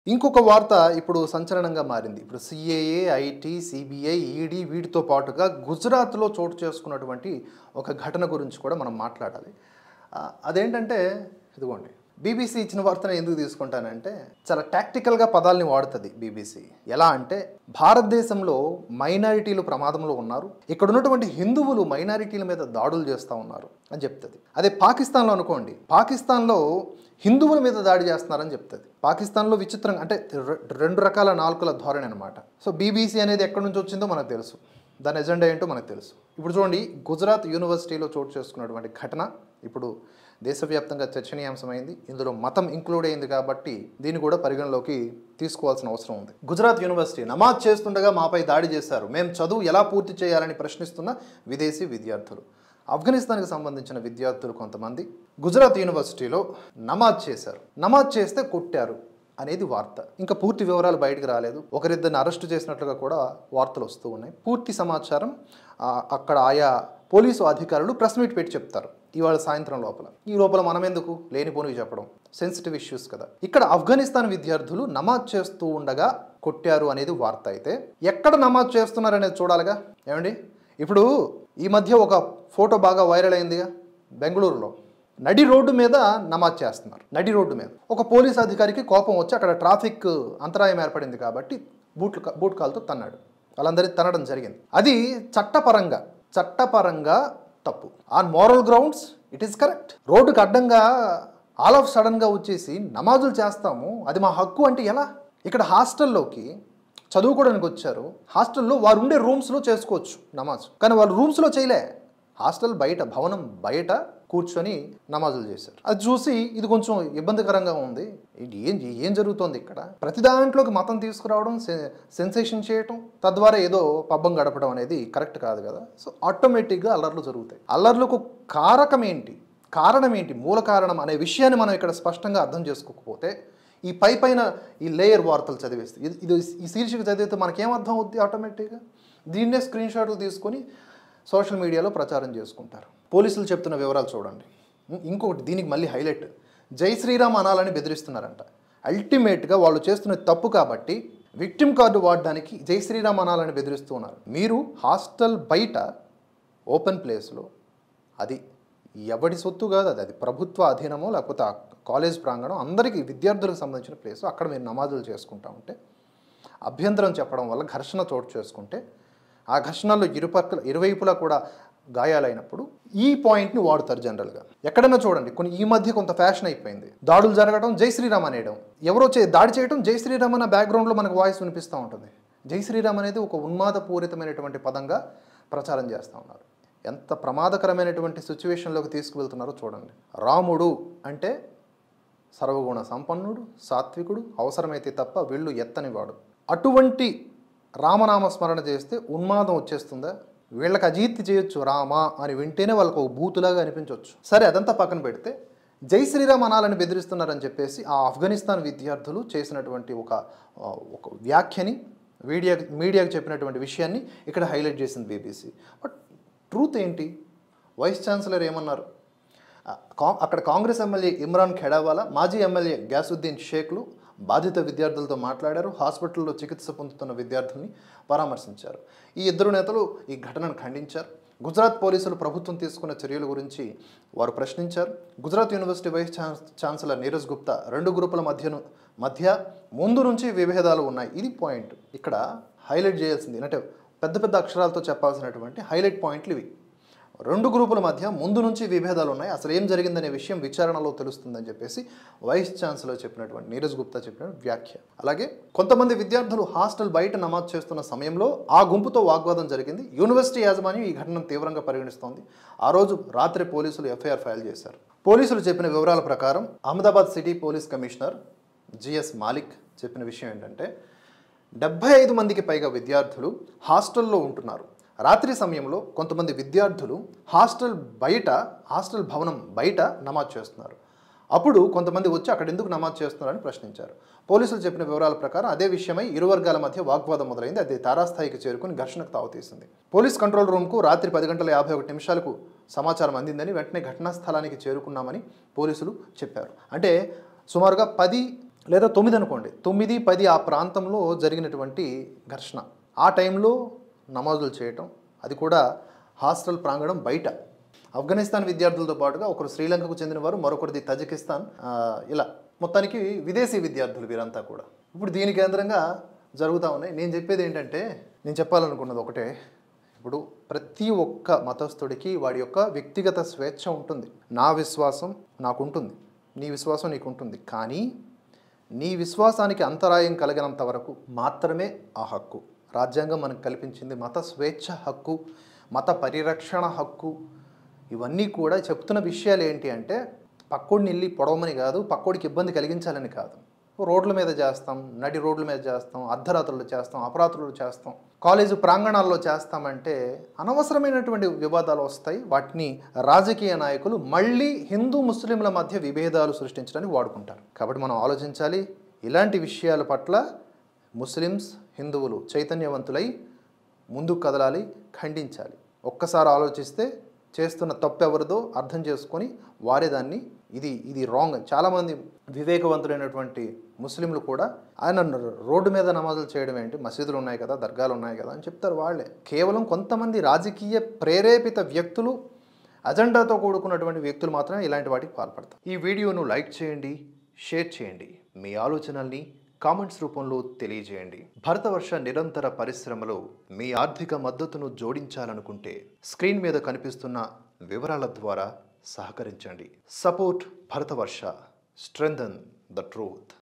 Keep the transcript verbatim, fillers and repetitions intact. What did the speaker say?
ఇంకొక వార్త ఇప్పుడు సంచలనంగా మారింది. ఇప్పుడు సీఏఏ, ఐటీ, సీబీఐ, ఈడీ వీటితో పాటుగా గుజరాత్‌లో చోటు చేసుకున్నటువంటి ఒక ఘటన గురించి కూడా మనం మాట్లాడాలి. ఆహ్, అదేంటంటే ఇదిగోండి. బీబీసీ ఇచ్చిన వార్తను ఎందుకు తీసుకుంటానంటే చాలా టాక్టికల్‌గా పదాల్ని వాడుతది బీబీసీ. ఎలా అంటే భారతదేశంలో మైనారిటీలు ప్రమాదంలో ఉన్నారు. ఇక్కడ ఉన్నటువంటి హిందువులు మైనారిటీల మీద దాడులు చేస్తా ఉన్నారు అని చెప్తది. అదే పాకిస్తాన్‌లో అనుకోండి. పాకిస్తాన్‌లో హిందువుల మీద దాడి చేస్తున్నారని చెప్తుంది. పాకిస్తాన్లో విచిత్రంగా అంటే రెండు రకాల నాలుకల ధోరణి అనమాట. సో బీబీసీ అనేది ఎక్కడి నుంచి వచ్చిందో మనకు తెలుసు, దాని ఎజెండా ఏంటో మనకు తెలుసు. ఇప్పుడు చూడండి, గుజరాత్ యూనివర్సిటీలో చోటు చేసుకున్నటువంటి ఘటన ఇప్పుడు దేశవ్యాప్తంగా చర్చనీయాంశమైంది. ఇందులో మతం ఇంక్లూడ్ అయింది కాబట్టి దీన్ని కూడా పరిగణలోకి తీసుకోవాల్సిన అవసరం ఉంది. గుజరాత్ యూనివర్సిటీ నమాజ్ చేస్తుండగా మాపై దాడి చేశారు, మేము చదువు ఎలా పూర్తి చేయాలని ప్రశ్నిస్తున్న విదేశీ విద్యార్థులు. ఆఫ్ఘనిస్తాన్కి సంబంధించిన విద్యార్థులు కొంతమంది గుజరాత్ యూనివర్సిటీలో నమాజ్ చేశారు. నమాజ్ చేస్తే కొట్టారు అనేది వార్త. ఇంకా పూర్తి వివరాలు బయటకు రాలేదు. ఒకరిద్దరిని అరెస్టు చేసినట్లుగా కూడా వార్తలు వస్తూ ఉన్నాయి. పూర్తి సమాచారం అక్కడ ఆయా పోలీసు అధికారులు ప్రెస్ మీట్ పెట్టి చెప్తారు ఇవాళ సాయంత్రం లోపల. ఈ లోపల మనం ఎందుకు లేనిపోనివి చెప్పడం, సెన్సిటివ్ ఇష్యూస్ కదా. ఇక్కడ ఆఫ్ఘనిస్తాన్ విద్యార్థులు నమాజ్ చేస్తూ ఉండగా కొట్టారు అనేది వార్త. అయితే ఎక్కడ నమాజ్ చేస్తున్నారు అనేది చూడాలిగా. ఏమండి, ఇప్పుడు ఈ మధ్య ఒక ఫోటో బాగా వైరల్ అయిందిగా, బెంగళూరులో నడి రోడ్డు మీద నమాజ్ చేస్తున్నారు. నడి రోడ్డు మీద ఒక పోలీస్ అధికారికి కోపం వచ్చి అక్కడ ట్రాఫిక్ అంతరాయం ఏర్పడింది కాబట్టి బూట్లు బూట్ కాల్తో తన్నాడు. వాళ్ళందరినీ తనడం జరిగింది. అది చట్టపరంగా చట్టపరంగా తప్పు. On moral grounds it is correct. రోడ్డుకు అడ్డంగా ఆల్ ఆఫ్ సడన్గా వచ్చేసి నమాజులు చేస్తాము, అది మా హక్కు అంటే ఎలా? ఇక్కడ హాస్టల్లోకి చదువుకోవడానికి వచ్చారు. హాస్టల్లో వారు ఉండే రూమ్స్లో చేసుకోవచ్చు నమాజ్, కానీ వాళ్ళు రూమ్స్లో చేయలే. హాస్టల్ బయట, భవనం బయట కూర్చొని నమాజులు చేశారు. అది చూసి ఇది కొంచెం ఇబ్బందికరంగా ఉంది. ఇది ఏం ఏం జరుగుతోంది ఇక్కడ? ప్రతి దాంట్లోకి మతం తీసుకురావడం, సెన్సేషన్ చేయటం, తద్వారా ఏదో పబ్బం గడపడం అనేది కరెక్ట్ కాదు కదా. సో ఆటోమేటిక్గా అల్లర్లు జరుగుతాయి. అల్లర్లకు కారకం ఏంటి, కారణం ఏంటి, మూల కారణం అనే విషయాన్ని మనం ఇక్కడ స్పష్టంగా అర్థం చేసుకోకపోతే ఈ పై పైన ఈ లేయర్ వార్తలు చదివేస్తే ఇది ఇది ఈ శీర్షిక చదివితే మనకేం అర్థం అవుద్ది? ఆటోమేటిక్గా దీన్నే స్క్రీన్ షాట్లు తీసుకొని సోషల్ మీడియాలో ప్రచారం చేసుకుంటారు. పోలీసులు చెప్తున్న వివరాలు చూడండి. ఇంకొకటి దీనికి మళ్ళీ హైలైట్, జై శ్రీరామ్ అనాలని బెదిరిస్తున్నారంట. అల్టిమేట్గా వాళ్ళు చేస్తున్న తప్పు కాబట్టి విక్టిమ్ కార్డు వాడడానికి జై శ్రీరామ్ అనాలని బెదిరిస్తూ ఉన్నారు. మీరు హాస్టల్ బయట ఓపెన్ ప్లేస్లో, అది ఎవడి సొత్తు కాదు, అది అది ప్రభుత్వ అధీనమో లేకపోతే కాలేజ్ ప్రాంగణం, అందరికీ విద్యార్థులకు సంబంధించిన ప్లేసు, అక్కడ మీరు నమాజులు చేసుకుంటా ఉంటే అభ్యంతరం చెప్పడం వల్ల ఘర్షణ చోటు చేసుకుంటే ఆ ఘర్షణలో ఇరుపక్కల ఇరువైపులా కూడా గాయాలైనప్పుడు ఈ పాయింట్ని వాడుతారు జనరల్గా. ఎక్కడైనా చూడండి, కొన్ని ఈ మధ్య కొంత ఫ్యాషన్ అయిపోయింది. దాడులు జరగడం, జై శ్రీరామ్ అనేయడం, ఎవరో చే దాడి చేయడం, జై శ్రీరామ్ అన్న బ్యాక్గ్రౌండ్లో మనకు వాయిస్ వినిపిస్తూ ఉంటుంది. జై శ్రీరామ్ అనేది ఒక ఉన్మాదపూరితమైనటువంటి పదంగా ప్రచారం చేస్తూ ఉన్నారు. ఎంత ప్రమాదకరమైనటువంటి సిచ్యువేషన్లోకి తీసుకువెళ్తున్నారో చూడండి. రాముడు అంటే సర్వగుణ సంపన్నుడు, సాత్వికుడు, అవసరమైతే తప్ప వీళ్ళు ఎత్తనివాడు. అటువంటి రామనామ స్మరణ చేస్తే ఉన్మాదం వచ్చేస్తుందా? వీళ్ళకి అజీర్తి చేయొచ్చు రామ అని వింటేనే వాళ్ళకు ఒక బూతులాగా అనిపించవచ్చు. సరే, అదంతా పక్కన పెడితే జై శ్రీరామ్ అనాలని బెదిరిస్తున్నారని చెప్పేసి ఆ ఆఫ్ఘనిస్తాన్ విద్యార్థులు చేసినటువంటి ఒక ఒక వ్యాఖ్యని మీడియా మీడియాకు చెప్పినటువంటి విషయాన్ని ఇక్కడ హైలైట్ చేసింది బీబీసీ. బట్ ట్రూత్ ఏంటి? వైస్ ఛాన్సలర్ ఏమన్నారు? అక్కడ కాంగ్రెస్ ఎమ్మెల్యే ఇమ్రాన్ ఖెడావాలా, మాజీ ఎమ్మెల్యే గ్యాసుద్దీన్ షేక్లు బాధిత విద్యార్థులతో మాట్లాడారు. హాస్పిటల్లో చికిత్స పొందుతున్న విద్యార్థుల్ని పరామర్శించారు. ఈ ఇద్దరు నేతలు ఈ ఘటనను ఖండించారు. గుజరాత్ పోలీసులు ప్రభుత్వం తీసుకున్న చర్యల గురించి వారు ప్రశ్నించారు. Gujarat university vice chancellor Neeraj Gupta రెండు గ్రూపుల మధ్యను మధ్య ముందు నుంచి విభేదాలు ఉన్నాయి. ఇది పాయింట్ ఇక్కడ హైలైట్ చేయాల్సింది. అంటే పెద్ద పెద్ద అక్షరాలతో చెప్పాల్సినటువంటి హైలైట్ పాయింట్లు ఇవి. రెండు గ్రూపుల మధ్య ముందు నుంచి విభేదాలు ఉన్నాయి, అసలు ఏం జరిగిందనే విషయం విచారణలో తెలుస్తుందని చెప్పేసి వైస్ ఛాన్సలర్ చెప్పినటువంటి నీరజ్ గుప్తా చెప్పిన వ్యాఖ్య. అలాగే కొంతమంది విద్యార్థులు హాస్టల్ బయట నమాజ్ చేస్తున్న సమయంలో ఆ గుంపుతో వాగ్వాదం జరిగింది. యూనివర్సిటీ యాజమాన్యం ఈ ఘటనను తీవ్రంగా పరిగణిస్తోంది. ఆ రోజు రాత్రి పోలీసులు ఎఫ్ఐఆర్ ఫైల్ చేశారు. పోలీసులు చెప్పిన వివరాల ప్రకారం Ahmedabad city police commissioner GS Malik చెప్పిన విషయం ఏంటంటే డెబ్బై ఐదు మందికి పైగా విద్యార్థులు హాస్టల్లో ఉంటున్నారు. రాత్రి సమయంలో కొంతమంది విద్యార్థులు హాస్టల్ బయట హాస్టల్ భవనం బయట నమాజ్ చేస్తున్నారు. అప్పుడు కొంతమంది వచ్చి అక్కడ ఎందుకు నమాజ్ చేస్తున్నారని ప్రశ్నించారు. పోలీసులు చెప్పిన వివరాల ప్రకారం అదే విషయమై ఇరు వర్గాల మధ్య వాగ్వాదం మొదలైంది. అది తారాస్థాయికి చేరుకుని ఘర్షణకు తావుతీసింది. పోలీస్ కంట్రోల్ రూమ్కు రాత్రి పది గంటల యాభై ఒకటి నిమిషాలకు సమాచారం అందిందని వెంటనే ఘటనా స్థలానికి చేరుకున్నామని పోలీసులు చెప్పారు. అంటే సుమారుగా పది లేదా తొమ్మిది అనుకోండి, తొమ్మిది పది ఆ ప్రాంతంలో జరిగినటువంటి ఘర్షణ, ఆ టైంలో నమాజులు చేయటం, అది కూడా హాస్టల్ ప్రాంగణం బయట. ఆఫ్ఘనిస్తాన్ విద్యార్థులతో పాటుగా ఒకరు శ్రీలంకకు చెందినవారు, మరొకరిది తజికిస్తాన్, ఇలా మొత్తానికి విదేశీ విద్యార్థులు వీరంతా కూడా. ఇప్పుడు దీని కేంద్రంగా జరుగుతూ ఉన్నాయి. నేను చెప్పేది ఏంటంటే, నేను చెప్పాలనుకున్నది ఒకటే, ఇప్పుడు ప్రతి ఒక్క మతస్థుడికి వాడి యొక్క వ్యక్తిగత స్వేచ్ఛ ఉంటుంది. నా విశ్వాసం నాకుంటుంది, నీ విశ్వాసం నీకుంటుంది, కానీ నీ విశ్వాసానికి అంతరాయం కలిగినంత వరకు మాత్రమే ఆ హక్కు. రాజ్యాంగం మనకు కల్పించింది మత స్వేచ్ఛ హక్కు, మత పరిరక్షణ హక్కు. ఇవన్నీ కూడా చెప్తున్న విషయాలు ఏంటి అంటే, పక్కోడిని వెళ్ళి పొడవమని కాదు, పక్కోడికి ఇబ్బంది కలిగించాలని కాదు. రోడ్ల మీద చేస్తాం, నడి రోడ్ల మీద చేస్తాం, అర్ధరాత్రులు చేస్తాం, అపరాత్రులు చేస్తాం, కాలేజీ ప్రాంగణాల్లో చేస్తామంటే అనవసరమైనటువంటి వివాదాలు వస్తాయి. వాటిని రాజకీయ నాయకులు మళ్ళీ హిందూ ముస్లింల మధ్య విభేదాలు సృష్టించడానికి వాడుకుంటారు. కాబట్టి మనం ఆలోచించాలి, ఇలాంటి విషయాల పట్ల ముస్లిమ్స్ హిందువులు చైతన్యవంతులై ముందుకు కదలాలి, ఖండించాలి. ఒక్కసారి ఆలోచిస్తే చేస్తున్న తప్పు ఎవరిదో అర్థం చేసుకొని వారే దాన్ని ఇది ఇది రాంగ్. చాలామంది వివేకవంతులైనటువంటి ముస్లింలు కూడా ఆయన రోడ్డు మీద నమాజులు చేయడం ఏంటి, మసీదులు ఉన్నాయి కదా, దర్గాలు ఉన్నాయి కదా అని చెప్తారు. వాళ్ళే కేవలం కొంతమంది రాజకీయ ప్రేరేపిత వ్యక్తులు, అజెండాతో కూడుకున్నటువంటి వ్యక్తులు మాత్రమే ఇలాంటి వాటికి పాల్పడతారు. ఈ వీడియోను లైక్ చేయండి, షేర్ చేయండి, మీ ఆలోచనల్ని కామెంట్స్ రూపంలో తెలియజేయండి. భరతవర్ష నిరంతర పరిశ్రమలో మీ ఆర్థిక మద్దతును జోడించాలనుకుంటే స్క్రీన్ మీద కనిపిస్తున్న వివరాల ద్వారా సహకరించండి. Support Bharatavarsha, strengthen the truth.